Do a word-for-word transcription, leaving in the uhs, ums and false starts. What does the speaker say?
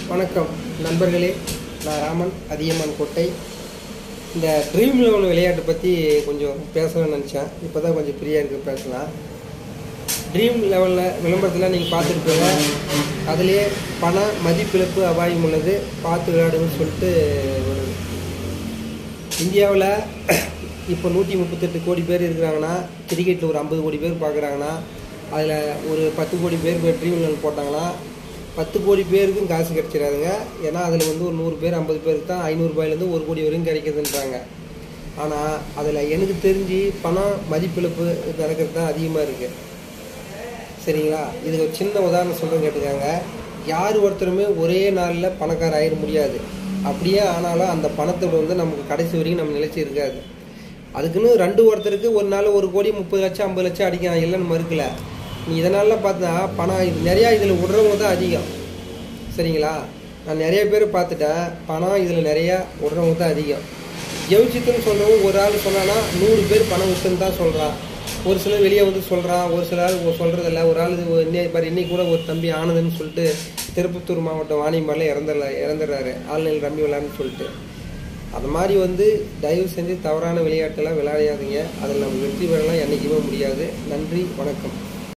வணக்கம் நண்பர்களே, நான் ராமன் அதியமான் கோட்டை. இந்த ட்ரீம் லெவல் விளையாட்டு பற்றி கொஞ்சம் பேசணும்னு நினச்சேன். இப்போ தான் கொஞ்சம் ஃப்ரீயாக இருக்குது, பேசலாம். ட்ரீம் லெவலில் விளம்பரத்தில் நீங்கள் பார்த்துருப்பீங்க. அதுலேயே பண மதிப்பிழப்பு அபாயம் உள்ளது, பார்த்து விளையாடுன்னு சொல்லிட்டு வருது. இந்தியாவில் இப்போ நூற்றி முப்பத்தெட்டு கோடி பேர் இருக்கிறாங்கன்னா, கிரிக்கெட்டில் ஒரு ஐம்பது கோடி பேர் பார்க்குறாங்கன்னா, அதில் ஒரு பத்து கோடி பேர் ட்ரீம் லெவல் போட்டாங்கன்னா பத்து கோடி பேருக்கும் காசு கிடைச்சிடாதுங்க. ஏன்னா அதில் வந்து ஒரு நூறு பேர் ஐம்பது பேருக்கு தான் ஐநூறுரூபாயிலேருந்து ஒரு கோடி வரைக்கும் கிடைக்குதுன்றாங்க. ஆனால் அதில் எனக்கு தெரிஞ்சு பணம் மதிப்பிழப்பு நடக்கிறது தான் அதிகமாக இருக்குது. சரிங்களா? இதுக்கு ஒரு சின்ன உதாரணம் சொல்கிறேன், கேட்டுக்காங்க. யார் ஒருத்தருமே ஒரே நாளில் பணக்கார ஆயிட முடியாது. அப்படியே ஆனாலும் அந்த பணத்தோட வந்து நமக்கு கடைசி வரைக்கும் நம்ம நிலைச்சி இருக்காது. அதுக்குன்னு ரெண்டு ஒருத்தருக்கு ஒரு நாள் ஒரு கோடி முப்பது லட்சம் ஐம்பது லட்சம் அடிக்கலாம், இல்லைன்னு மறுக்கல. நீ இதனால பார்த்தா பணம் இது நிறையா இதில் விடுறவங்க தான் அதிகம். சரிங்களா? நான் நிறைய பேர் பார்த்துட்டேன், பணம் இதில் நிறையா விடுறவங்க தான் அதிகம். ஜெயிச்சுட்டுன்னு சொல்கிறவங்க ஒரு ஆள் சொன்னான்னா நூறு பேர் பணம் விட்டுன்னு தான் சொல்கிறான். ஒரு சிலர் வெளியே வந்து சொல்கிறான், ஒரு சில ஆள் சொல்கிறதில்ல. ஒரு ஆள் இன்னை பாரு, இன்னைக்கு கூட ஒரு தம்பி ஆனதுன்னு சொல்லிட்டு திருப்பத்தூர் மாவட்டம் வாணியம்பாடில் இறந்துடல இறந்துடுறாரு ஆன்லைன் ரம்மி விளையாடுன்னு சொல்லிட்டு. அது மாதிரி வந்து தயவு செஞ்சு தவறான விளையாட்டெல்லாம் விளையாடாதீங்க. அதில் நம்ம வெற்றி பெறலாம் என்றைக்குமே முடியாது. நன்றி, வணக்கம்.